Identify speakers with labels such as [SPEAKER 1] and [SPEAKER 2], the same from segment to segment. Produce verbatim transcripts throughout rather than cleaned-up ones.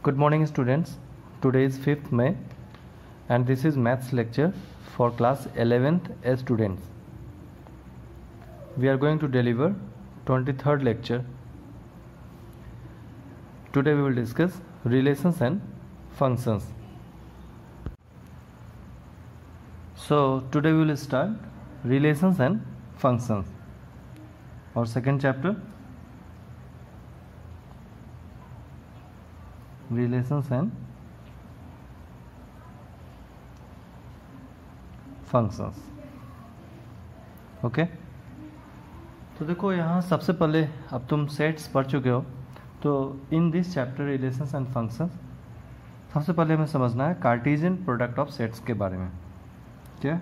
[SPEAKER 1] Good morning students. Today is fifth May and this is maths lecture for class eleventh as students. We are going to deliver twenty-third lecture. Today we will discuss relations and functions. So today we will start relations and functions. Our second chapter, relations and functions. Okay, तो देखो यहाँ सबसे पहले अब तुम sets पढ़ चुके हो, तो in this chapter relations and functions सबसे पहले हमें समझना है कार्टेशियन प्रोडक्ट ऑफ सेट्स के बारे में. क्या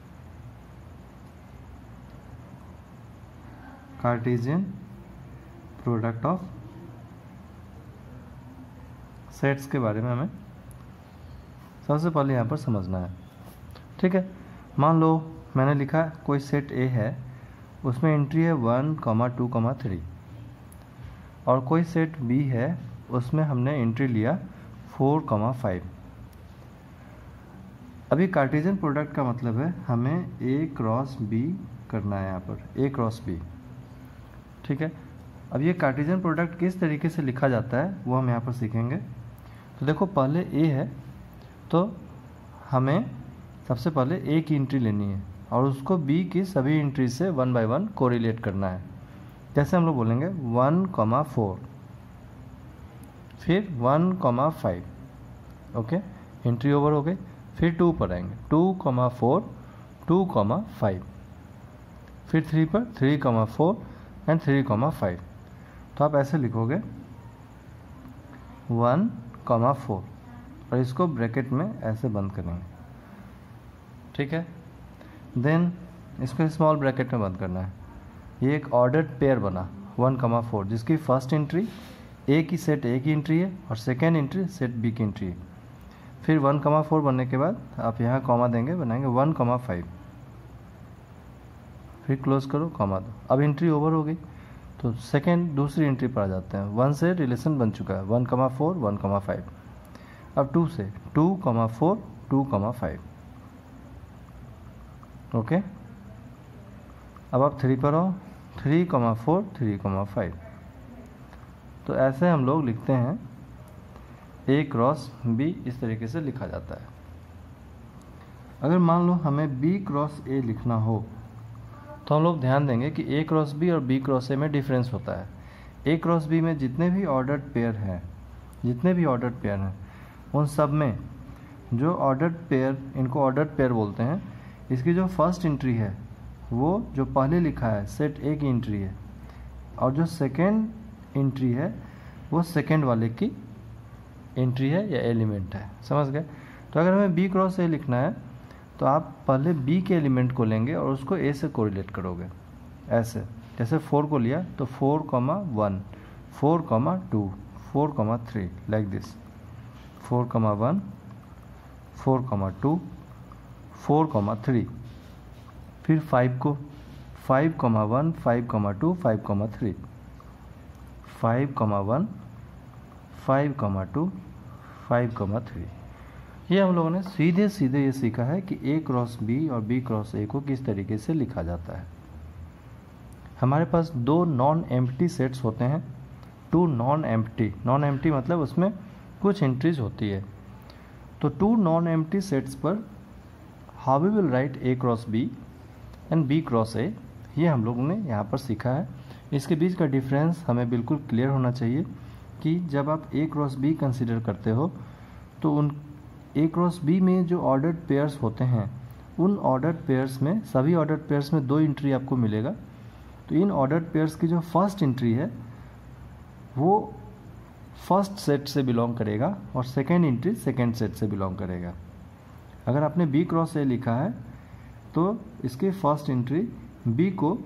[SPEAKER 1] कार्टेशियन प्रोडक्ट ऑफ सेट्स के बारे में हमें सबसे पहले यहाँ पर समझना है. ठीक है, मान लो मैंने लिखा कोई सेट ए है, उसमें एंट्री है one comma two comma three, और कोई सेट बी है उसमें हमने एंट्री लिया फोर कॉमा फाइव. अभी कार्टेशियन प्रोडक्ट का मतलब है हमें ए क्रॉस बी करना है, यहाँ पर ए क्रॉस बी. ठीक है, अब ये कार्टेशियन प्रोडक्ट किस तरीके से लिखा जाता है वो हम यहाँ पर सीखेंगे. तो देखो पहले ए है, तो हमें सबसे पहले ए की एंट्री लेनी है और उसको बी की सभी एंट्री से वन बाय वन कोरिलेट करना है. जैसे हम लोग बोलेंगे वन कॉमा फोर, फिर one comma five. Okay, entry over हो गई. फिर टू पर आएंगे, two comma four, two comma five. फिर थ्री पर three comma four and three comma five. तो आप ऐसे लिखोगे वन कॉमा फोर और इसको ब्रैकेट में ऐसे बंद करेंगे. ठीक है, देन इसको स्मॉल ब्रैकेट में बंद करना है. ये एक ऑर्डर्ड पेयर बना वन कॉमा फोर, जिसकी फर्स्ट एंट्री ए की सेट ए की एंट्री है और सेकेंड एंट्री सेट बी की एंट्री है. फिर वन कॉमा फोर बनने के बाद आप यहाँ कॉमा देंगे, बनाएंगे वन कॉमा फाइव, फिर क्लोज करो, कॉमा दो. अब एंट्री ओवर हो गई, तो सेकेंड दूसरी एंट्री पर आ जाते हैं. वन से रिलेशन बन चुका है, one comma four, one comma five. अब टू से two comma four, two comma five. Okay, अब आप थ्री पर आओ, three comma four, three comma five. तो ऐसे हम लोग लिखते हैं ए क्रॉस बी, इस तरीके से लिखा जाता है. अगर मान लो हमें बी क्रॉस ए लिखना हो तो हम लोग ध्यान देंगे कि ए क्रॉस बी और बी क्रॉस ए में डिफरेंस होता है. ए क्रॉस बी में जितने भी ऑर्डर्ड पेयर हैं जितने भी ऑर्डर्ड पेयर हैं उन सब में जो ऑर्डर्ड पेयर, इनको ऑर्डर्ड पेयर बोलते हैं, इसकी जो फर्स्ट एंट्री है वो जो पहले लिखा है सेट ए की एंट्री है, और जो सेकेंड एंट्री है वो सेकेंड वाले की एंट्री है या एलिमेंट है. समझ गए? तो अगर हमें बी क्रॉस ए लिखना है तो आप पहले बी के एलिमेंट को लेंगे और उसको ए से कोरिलेट करोगे. ऐसे जैसे फोर को लिया तो four comma one, four comma two, four comma three, like this. Four comma one, four comma two, four comma three. फिर फाइव को five comma one, five comma two, five comma three, five comma one, five comma two, five comma three. ये हम लोगों ने सीधे सीधे ये सीखा है कि ए क्रॉस बी और बी क्रॉस ए को किस तरीके से लिखा जाता है. हमारे पास दो नॉन एम्प्टी सेट्स होते हैं, two non empty. Non empty मतलब उसमें कुछ एंट्रीज होती है. तो टू नॉन एम्प्टी सेट्स पर how we will write A cross B and B cross A, ये हम लोगों ने यहाँ पर सीखा है. इसके बीच का डिफरेंस हमें बिल्कुल क्लियर होना चाहिए कि जब आप ए क्रॉस बी कंसिडर करते हो तो उन ए क्रॉस बी में जो ऑर्डर्ड पेयर्स होते हैं उन ऑर्डर्ड पेयर्स में, सभी ऑर्डर्ड पेयर्स में दो एंट्री आपको मिलेगा. तो इन ऑर्डर्ड पेयर्स की जो फर्स्ट एंट्री है वो फर्स्ट सेट से बिलोंग करेगा और सेकेंड एंट्री सेकेंड सेट से बिलोंग करेगा. अगर आपने बी क्रॉस ए लिखा है तो इसकी फर्स्ट एंट्री बी को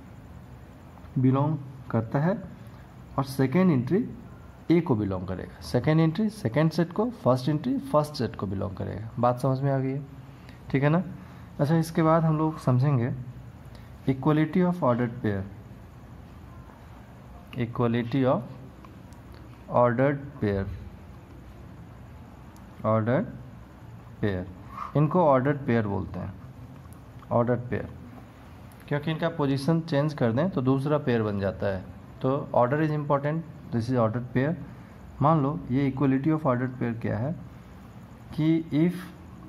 [SPEAKER 1] बिलोंग करता है और सेकेंड एंट्री ए को बिलोंग करेगा. सेकेंड एंट्री सेकेंड सेट को, फर्स्ट एंट्री फर्स्ट सेट को बिलोंग करेगा. बात समझ में आ गई है? ठीक है ना? अच्छा, इसके बाद हम लोग समझेंगे equality of ordered pair. Equality of ordered pair. Ordered pair, इनको ऑर्डर्ड पेयर बोलते हैं, ऑर्डर्ड पेयर, क्योंकि इनका पोजीशन चेंज कर दें तो दूसरा पेयर बन जाता है। तो order is important, this is ordered pair. मान लो ये इक्वलिटी ऑफ ऑर्डर्ड पेयर क्या है कि if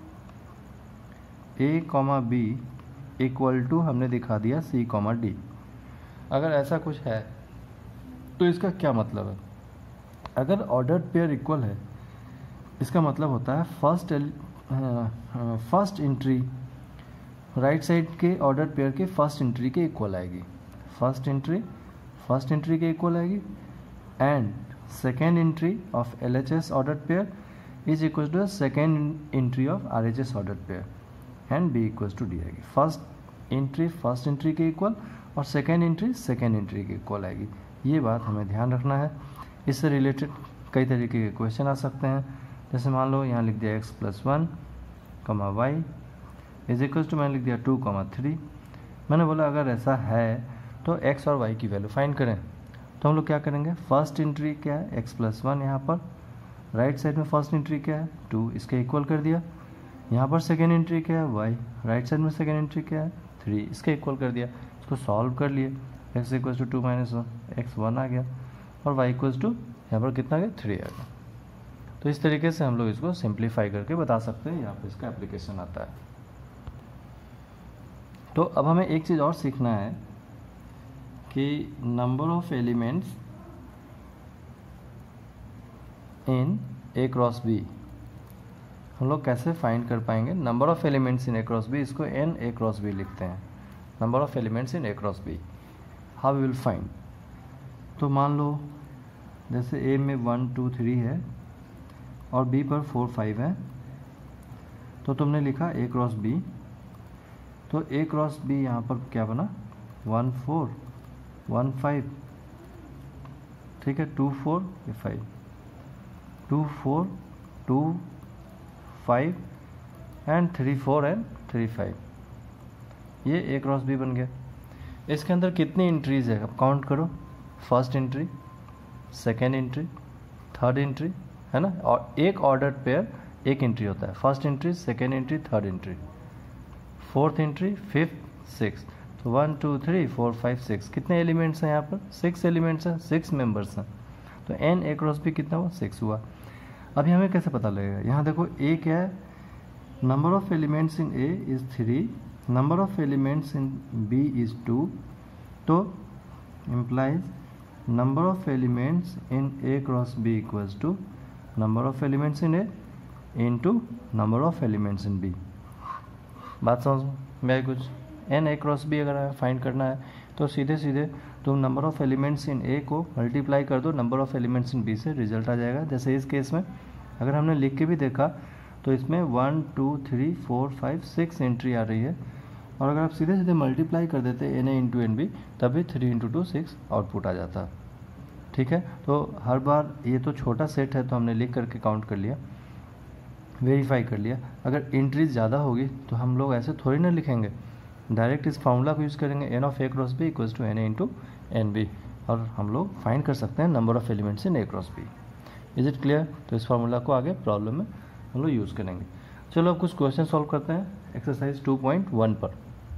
[SPEAKER 1] A comma B equal to हमने दिखा दिया सी कॉमा डी। अगर ऐसा कुछ है तो इसका क्या मतलब है? अगर ऑर्डर्ड पेयर इक्वल है इसका मतलब होता है first first entry right side के ऑर्डर्ड पेयर के फर्स्ट एंट्री के इक्वल आएगी, फर्स्ट एंट्री फर्स्ट एंट्री के इक्वल आएगी, and second entry of L H S ordered pair is equal to second entry of R H S ordered pair and B equal to D आएगी। First entry first entry के equal और second entry second entry के equal आएगी। ये बात हमें ध्यान रखना है। इससे रिलेटेड कई तरीके के क्वेश्चन आ सकते हैं, जैसे मान लो यहाँ लिख दिया x plus one comma y is equal to मैंने लिख दिया टू कमा थ्री। मैंने बोला अगर ऐसा है तो एक्स और वाई की वैल्यू फाइंड करें। तो हम लोग क्या करेंगे, फर्स्ट एंट्री क्या है एक्स प्लस वन, यहाँ पर राइट साइड में फर्स्ट एंट्री क्या है टू, इसके इक्वल कर दिया। यहाँ पर सेकेंड एंट्री क्या है वाई, राइट साइड में सेकेंड एंट्री क्या है थ्री, इसके इक्वल कर दिया। इसको सॉल्व कर लिए, x equal to two minus one, x one आ गया और वाई इक्वल टू यहाँ पर कितना आ गया थ्री आ गया। तो इस तरीके से हम लोग इसको सिंप्लीफाई करके बता सकते हैं, यहाँ पर इसका एप्लीकेशन आता है। तो अब हमें एक चीज़ और सीखना है कि number of elements in A cross B हम लोग कैसे फाइंड कर पाएंगे। Number of elements in A cross B, इसको एन ए क्रॉस बी लिखते हैं, number of elements in A cross B, how we will find. तो मान लो जैसे ए में वन टू थ्री है और बी पर फोर फाइव है, तो तुमने लिखा ए क्रॉस बी, तो ए क्रॉस बी यहाँ पर क्या बना वन फोर वन फाइव, ठीक है, टू फोर ये five, two four two five and three four and three five, ये ए क्रॉस बी बन गया। इसके अंदर कितनी एंट्रीज है अब काउंट करो, first entry second entry third entry है ना, और एक ऑर्डर्ड पेयर एक एंट्री होता है, first entry second entry third entry fourth entry fifth six, तो one two three four five six, कितने एलिमेंट्स हैं यहाँ पर, सिक्स एलिमेंट्स हैं, सिक्स मेंबर्स हैं, तो एन ए क्रॉस बी कितना हुआ सिक्स हुआ। अभी हमें कैसे पता लगेगा, यहाँ देखो ए क्या है, number of elements in A is three, number of elements in B is two, तो implies number of elements in A cross B equals to number of elements in A into number of elements in B. बात समझ में आई कुछ। N A cross B अगर find करना है तो सीधे सीधे तुम number of elements in A को मल्टीप्लाई कर दो number of elements in B से, रिजल्ट आ जाएगा। जैसे इस केस में अगर हमने लिख के भी देखा तो इसमें one two three four five six entry आ रही है, और अगर आप सीधे सीधे मल्टीप्लाई कर देते n A into n B तभी three into two six output आ जाता। ठीक है, तो हर बार ये तो छोटा सेट है तो हमने लिख करके काउंट कर लिया, वेरीफाई कर लिया। अगर एंट्रीज ज़्यादा होगी तो हम लोग ऐसे थोड़ी ना लिखेंगे, डायरेक्ट इस फार्मूला को यूज़ करेंगे, n of A cross B equals to n A into n B, और हम लोग फाइंड कर सकते हैं number of elements in A cross B. Is it clear? तो इस फार्मूला को आगे प्रॉब्लम में हम लोग यूज़ करेंगे। चलो अब कुछ क्वेश्चन सॉल्व करते हैं एक्सरसाइज टू पॉइंट वन पर।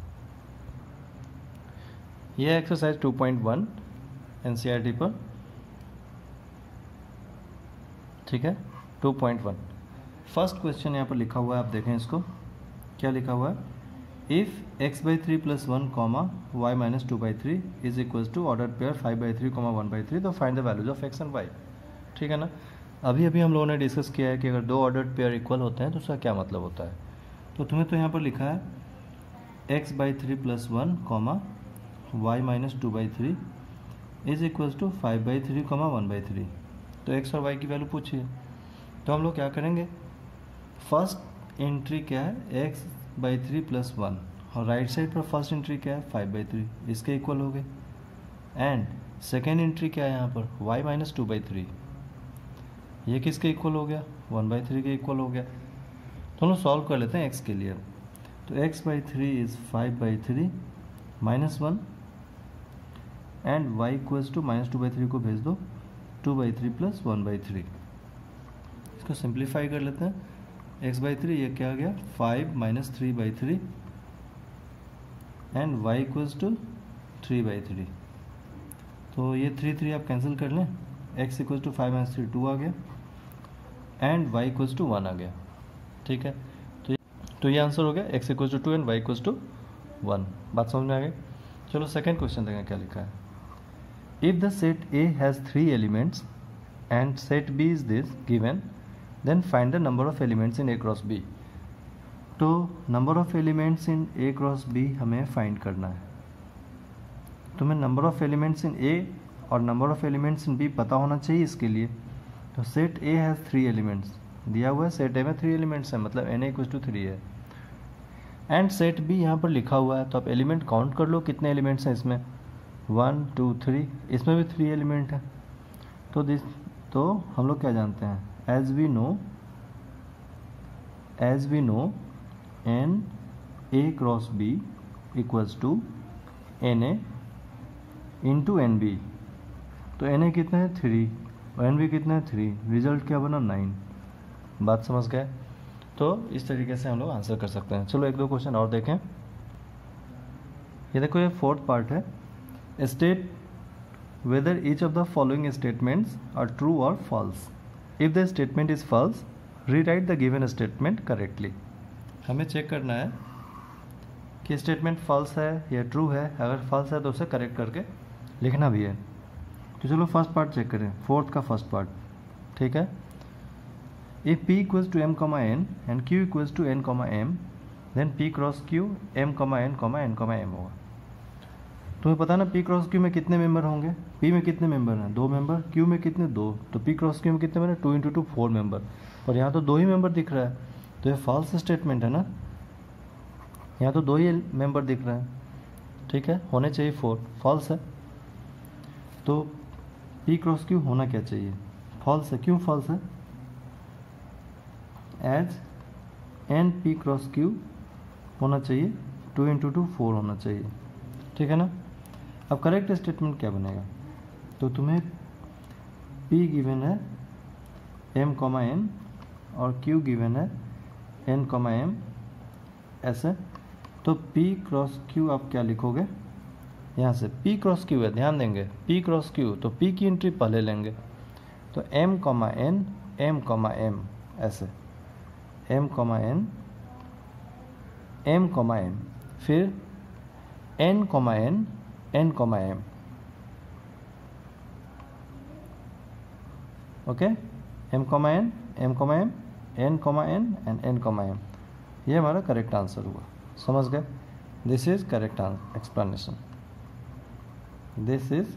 [SPEAKER 1] यह exercise two point one NCERT पर, ठीक है, two point one. First question यहाँ पर लिखा हुआ है, आप देखें इसको, क्या लिखा हुआ है, if x by three plus one comma y minus two by three is equals to order pair five by three comma one by three, तो find the values of x and y. ठीक है ना, अभी अभी हम लोगों ने discuss किया है कि अगर दो ऑर्डर्ड पेयर इक्वल होते हैं तो उसका क्या मतलब होता है। तो तुम्हें तो यहाँ पर लिखा है x by three plus one comma y minus two by three is equals to five by three comma one by three, तो एक्स और वाई की वैल्यू पूछिए। तो हम लोग क्या करेंगे, फर्स्ट एंट्री क्या है x by three plus one, और राइट साइड पर फर्स्ट एंट्री क्या है फाइव बाई थ्री, इसके इक्वल हो गए, एंड सेकेंड एंट्री क्या है यहाँ पर y minus two by three, ये किसके इक्वल हो गया वन बाई थ्री के इक्वल हो गया। तो हम लोग सॉल्व कर लेते हैं एक्स के लिए। तो x by three is five by three minus one, and y equals to minus two by three को भेज दो two by three plus one by three, इसको इसको सिंप्लीफाई कर लेते हैं, एक्स बाई थ्री ये क्या आ गया five minus three by three and y equals to three by three. तो ये थ्री थ्री आप कैंसिल कर लें, x equals to five minus three two आ गया and y equals to one आ गया। ठीक है, तो तो ये आंसर हो गया x equals to two and y equals to one. बात समझ में आ गई। चलो सेकेंड क्वेश्चन देखें क्या लिखा है। If the set A has three elements and set B is this given, then find the number of elements in A cross B. तो number of elements in A cross B हमें find करना है। तुम्हें number of elements in A और number of elements in B पता होना चाहिए इसके लिए। तो set A has three elements दिया हुआ है, सेट ए में थ्री एलिमेंट्स हैं, मतलब n A equal to three है। एंड सेट बी यहाँ पर लिखा हुआ है, तो आप एलिमेंट काउंट कर लो कितने एलिमेंट्स हैं इसमें, वन टू थ्री, इसमें भी थ्री एलिमेंट है। तो दिस तो हम लोग क्या जानते हैं, as we know as we know n A cross B equals to n A into n B. तो एन ए कितना है थ्री और एन बी कितना है थ्री, रिजल्ट क्या बना नाइन। बात समझ गए। तो इस तरीके से हम लोग आंसर कर सकते हैं। चलो एक दो क्वेश्चन और देखें। ये देखो ये फोर्थ पार्ट है, state whether each of the following statements are true or false. If the statement is false, rewrite the given statement correctly. हमें चेक करना है कि स्टेटमेंट फॉल्स है या ट्रू है। अगर फॉल्स है तो उसे करेक्ट करके लिखना भी है। तो चलो फर्स्ट पार्ट चेक करें, फोर्थ का फर्स्ट पार्ट। ठीक है, if p equals to m comma n and q equals to n comma m, then p cross q m comma n comma n comma m होगा। तुम्हें पता ना p cross q में कितने member होंगे, p में कितने मेंबर हैं, दो मेंबर, q में कितने, दो। तो p क्रॉस q में कितने member, two into two four member, और यहाँ तो दो ही मेंबर दिख रहा है। तो ये फॉल्स स्टेटमेंट है ना, यहाँ तो दो ही मेंबर दिख रहे हैं। ठीक है, होने चाहिए फोर, फॉल्स है। तो p क्रॉस q होना क्या चाहिए, फॉल्स है। क्यों फॉल्स है, as n p cross q होना चाहिए, टू इंटू टू फोर होना चाहिए। ठीक है ना। अब करेक्ट स्टेटमेंट क्या बनेगा, तो तुम्हें p गिवन है m कॉमा n और q गिवन है n कॉमा m ऐसे। तो p क्रॉस q आप क्या लिखोगे, यहाँ से p क्रॉस q है, ध्यान देंगे p क्रॉस q, तो p की एंट्री पहले लेंगे। तो m comma n m comma m ऐसे, m comma n m comma m, फिर n comma n n comma m। Okay, m comma n m comma m n comma n and n comma m, ये हमारा correct answer हुआ। समझ गए, this is correct explanation, this is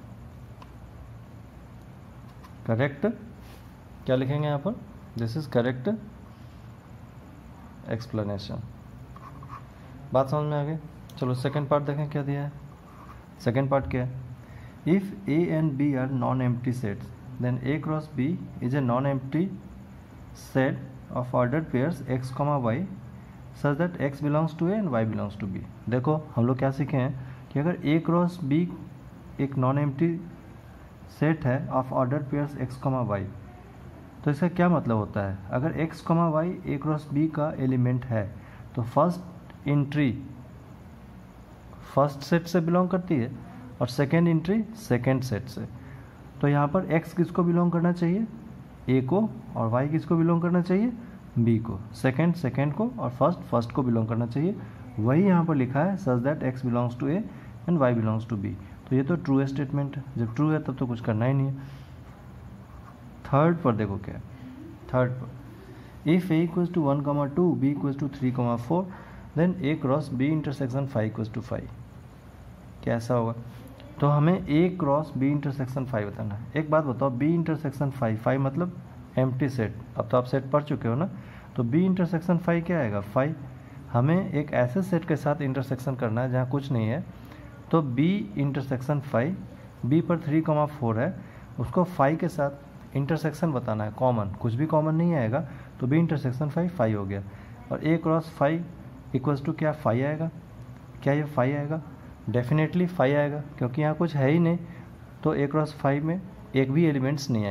[SPEAKER 1] correct, क्या लिखेंगे यहाँ पर, दिस इज करेक्ट एक्सप्लेनेशन। बात समझ में आ गई। चलो सेकेंड पार्ट देखें क्या दिया है। सेकेंड पार्ट क्या है, if A and B are non empty sets then A cross B is a non empty set of ordered pairs x comma y such that x belongs to A and y belongs to B. देखो हम लोग क्या सीखे हैं कि अगर A cross B एक non empty set है of ordered pairs x comma y, तो इसका क्या मतलब होता है, अगर एक्स कॉमा वाई ए क्रॉस बी का एलिमेंट है तो फर्स्ट एंट्री फर्स्ट सेट से बिलोंग करती है और सेकेंड एंट्री सेकेंड सेट से। तो यहाँ पर x किसको बिलोंग करना चाहिए, a को, और y किसको बिलोंग करना चाहिए, b को। सेकेंड सेकेंड को और फर्स्ट फर्स्ट को बिलोंग करना चाहिए। वही यहाँ पर लिखा है such that x belongs to a and y belongs to b। तो ये तो ट्रू स्टेटमेंट है, जब ट्रू है तब तो कुछ करना ही नहीं है। थर्ड पर देखो क्या है, थर्ड पर if a equals to one comma two B equals to three comma four then a cross b intersection five equals to five, कैसा होगा। तो हमें a cross b intersection five बताना है। एक बात बताओ, b इंटरसेक्शन फाइव, फाइव मतलब एम्प्टी सेट, अब तो आप सेट पढ़ चुके हो ना। तो b इंटरसेक्शन फाइव क्या आएगा, फाइव। हमें एक ऐसे सेट के साथ इंटरसेक्शन करना है जहाँ कुछ नहीं है। तो b इंटरसेक्शन फाइव, b पर थ्री कॉमा फोर है, उसको फाइव के साथ इंटरसेक्शन बताना है, कॉमन, कुछ भी कॉमन नहीं आएगा। तो b इंटरसेक्शन फाइव फाइव हो गया, और a cross five equals to क्या, फाइव आएगा। क्या ये फाइव आएगा, डेफिनेटली फाइव आएगा, क्योंकि यहाँ कुछ है ही नहीं। तो ए क्रॉस फाइव में एक भी एलिमेंट्स नहीं आएंगे।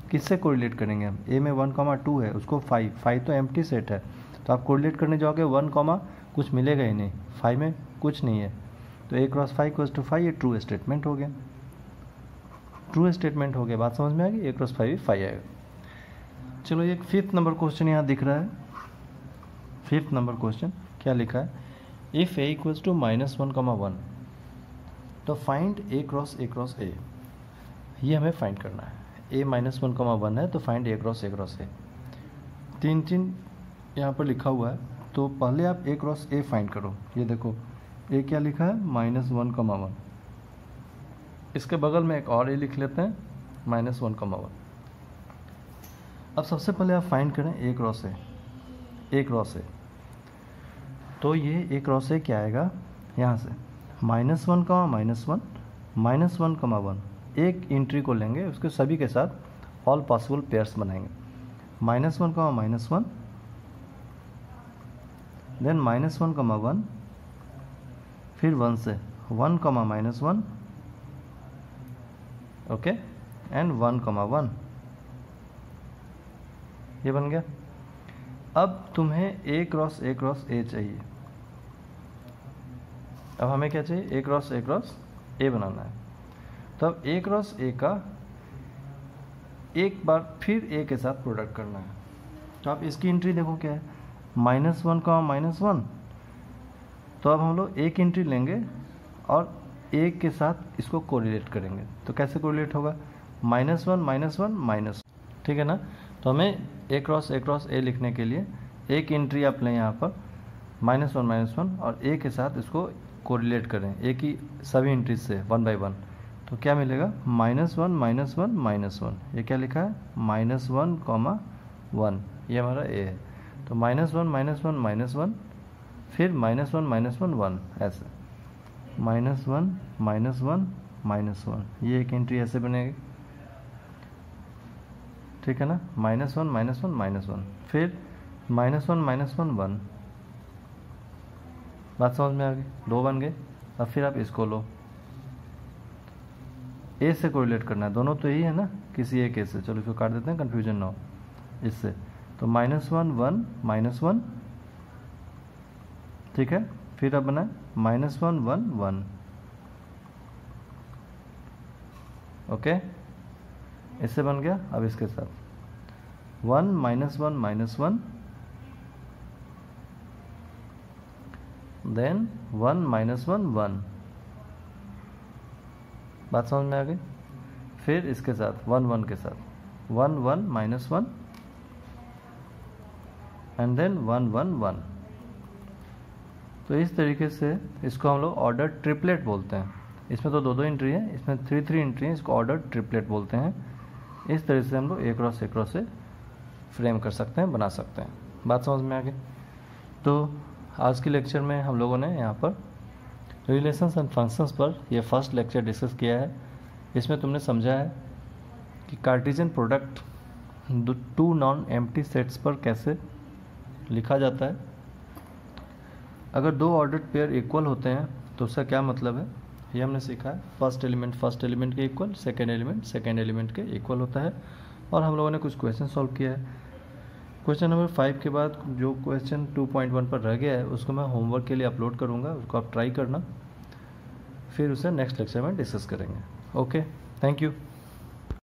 [SPEAKER 1] किससे कोरिलेट करेंगे हम? ए में वन कॉमा टू है, उसको फाइव, फाइव तो एम्प्टी सेट है, तो आप कोरिलेट करने जाओगे वन कॉमा कुछ मिलेगा ही नहीं, फाइव में कुछ नहीं है, तो A cross five equals to five, ये ट्रू स्टेटमेंट हो गया, ट्रू स्टेटमेंट हो गया। बात समझ में आ गई? ए क्रॉस फाइव फाइव आएगा। चलो एक फिफ्थ नंबर क्वेश्चन यहाँ दिख रहा है। फिफ्थ नंबर क्वेश्चन क्या लिखा है? If A equals to minus one comma one, तो find A cross A cross A, ये हमें फाइंड करना है। A minus one comma one है तो find A cross A cross A. तीन तीन यहाँ पर लिखा हुआ है, तो पहले आप ए क्रॉस ए फाइंड करो। ये देखो ए क्या लिखा है? Minus one comma one. इसके बगल में एक और ए लिख लेते हैं, माइनस वन कॉमा वन। अब सबसे पहले आप फाइंड करें ए क्रॉस ए, ए क्रॉस ए। तो ये ए क्रॉस ए क्या आएगा? यहाँ से minus one comma minus one, minus one comma one, एक एंट्री को लेंगे, उसके सभी के साथ ऑल पॉसिबल पेयर्स बनाएंगे। Minus one comma minus one, then minus one comma one, फिर वन से one comma minus one, okay, and one comma one, ये बन गया। अब तुम्हें ए क्रॉस ए क्रॉस ए चाहिए। अब हमें क्या चाहिए? ए क्रॉस ए क्रॉस ए बनाना है। तो अब ए क्रॉस ए का एक बार फिर ए के साथ प्रोडक्ट करना है। तो आप इसकी एंट्री देखो क्या है? माइनस वन का माइनस वन। तो अब हम लोग एक एंट्री लेंगे और ए के साथ इसको कोरिलेट करेंगे। तो कैसे कोरिलेट होगा? Minus one minus one minus, ठीक है ना। तो हमें ए क्रॉस ए क्रॉस ए लिखने के लिए एक एंट्री आप लें यहाँ पर, माइनस वन माइनस वन, और ए के साथ इसको कोरिलेट करें, ए की सभी एंट्रीज से वन बाई वन। तो क्या मिलेगा? Minus one minus one minus one. ये क्या लिखा है? माइनस वन कॉमा वन, ये हमारा ए है। तो minus one minus one minus one, फिर minus one minus one one, ऐसे minus one minus one minus one, ये एक एंट्री ऐसे बनेगी, ठीक है ना। Minus one minus one minus one, फिर minus one minus one one. बात समझ में आ गई? दो बन गए। अब फिर आप इसको लो, ए से कोरिलेट करना है, दोनों तो यही है ना, किसी एक ए से। चलो इसको काट देते हैं, कन्फ्यूजन ना हो इससे। तो minus one one minus one, ठीक है। फिर अब बना minus one one one, okay, इससे बन गया। अब इसके साथ one minus one minus one, then one minus one one. बात समझ में आ गई? फिर इसके साथ वन वन के साथ one one minus one, and then one one one. तो इस तरीके से इसको हम लोग ऑर्डर ट्रिपलेट बोलते हैं। इसमें तो दो दो एंट्री है, इसमें थ्री थ्री एंट्री है, इसको ऑर्डर ट्रिपलेट बोलते हैं। इस तरह से हम लोग ए क्रॉस ए क्रॉस से फ्रेम कर सकते हैं, बना सकते हैं। बात समझ में आ गई? तो आज के लेक्चर में हम लोगों ने यहाँ पर रिलेशंस एंड फंक्शंस पर यह फर्स्ट लेक्चर डिस्कस किया है। इसमें तुमने समझा है कि Cartesian product two non empty sets पर कैसे लिखा जाता है। अगर दो ऑर्डर्ड पेयर इक्वल होते हैं तो उसका क्या मतलब है, ये हमने सीखा है। फर्स्ट एलिमेंट फर्स्ट एलिमेंट के equal, second element second element के इक्वल होता है। और हम लोगों ने कुछ क्वेश्चन सॉल्व किया है। क्वेश्चन नंबर फाइव के बाद जो क्वेश्चन टू पॉइंट वन पर रह गया है उसको मैं होमवर्क के लिए अपलोड करूँगा, उसको आप ट्राई करना, फिर उसे नेक्स्ट लेक्चर में डिस्कस करेंगे। Okay, thank you.